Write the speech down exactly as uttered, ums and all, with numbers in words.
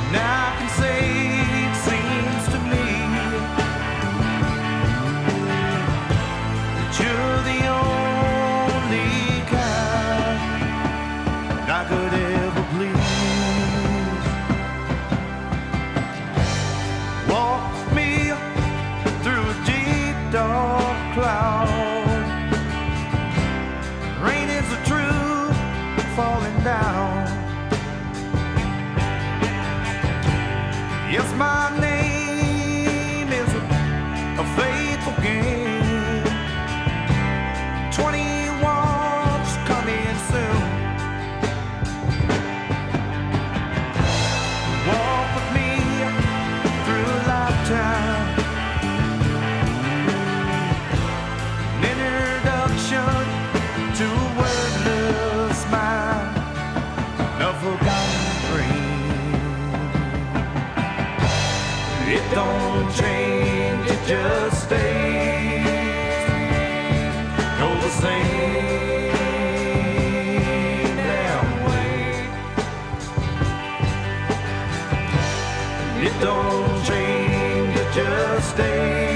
Now I can say it seems to me that you're the only kind I could ever please. Walk with me through a deep dark cloud. Rain is the truth falling down. Yes, my name is a faithful game. twenty-one's coming soon. Walk with me through a lifetime. An introduction to a wordless mind, a forgotten dream. It don't change, it just stays. Go the same damn way. It don't change, it just stays.